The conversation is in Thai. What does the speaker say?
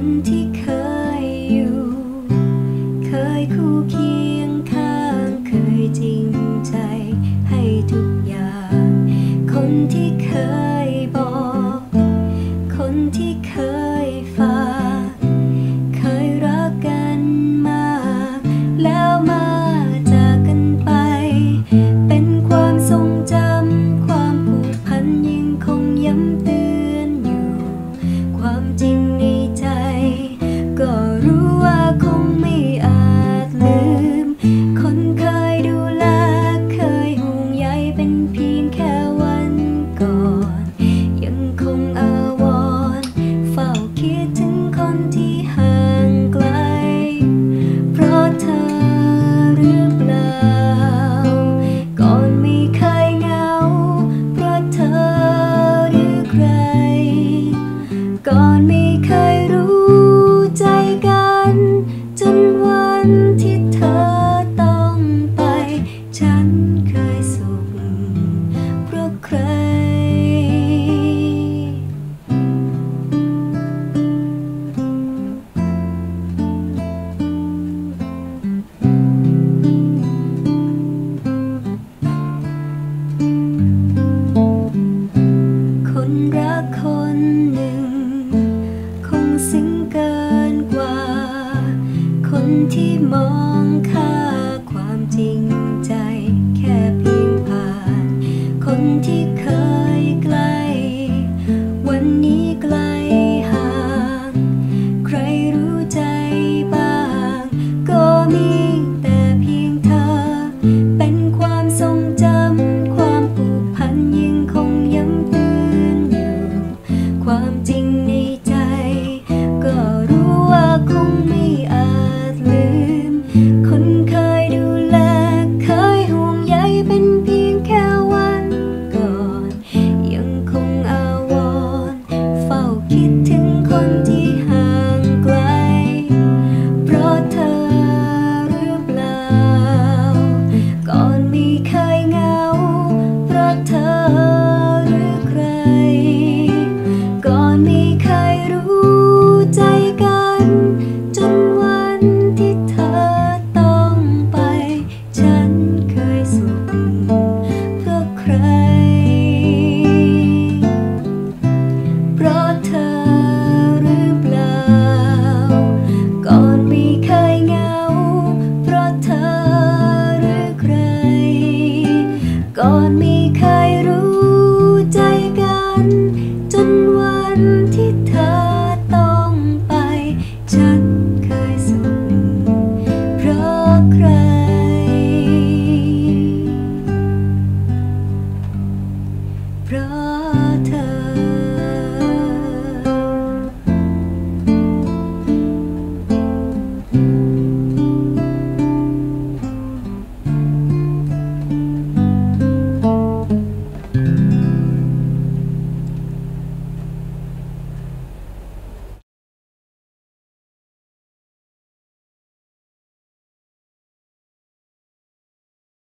ที่เคยอยู่เคยคู่เคียงข้างเคยจริงใจให้ทุกอย่างคนที่เคยบอกคนที่เคยฝากเคยรักกันมากแล้วมาจากกันไปเป็นความทรงจำความผูกพันยังคงย้ำเตือนอยู่ความจริงในใจก็รู้ว่าคงไม่อาจลืมคนเคยดูแลเคยห่วงใยเป็นเพียงแค่วันก่อนยังคงอาวรณ์เฝ้าคิดถึงคนที่ห่างไกลเพราะเธอหรือเปล่าก่อนไม่เคยเหงาเพราะเธอหรือใครก่อนไม่เคยรู้ใจกันจนวันที่เธอต้องไปฉันเคยสุขเพราะใครคนรักคนหนึ่งคงซึ้งเกินกว่าคนที่มองค่าความจริงใจแค่เพียงผ่านคนที่เคยใกล้วันนี้ไกลห่างใครรู้ใจบ้างก็มีแต่เพียงเธอเป็นความทรงจำความผูกพันยังคงย้ำเตือนอยู่ความจริงในใจก็รู้ว่าคงไม่อาจลืมคนเคยดูแลเคยห่วงใยเป็นเพียงแค่วันก่อนยังคงอาวรณ์เฝ้าคิดถึงคนที่ห่างไกลเพราะเธอหรือเปล่าก่อนไม่เคยเหงาเพราะเธอหรือใครก่อนไม่เคยรู้ใจกันจนวันที่เธอต้องไปฉันเคยสุขเพราะใครเพราะเธอหรือเปล่าก่อนไม่เคยเหงาเพราะเธอหรือใครก่อนไม่เคยรู้ใจกันจนวันที่เธอ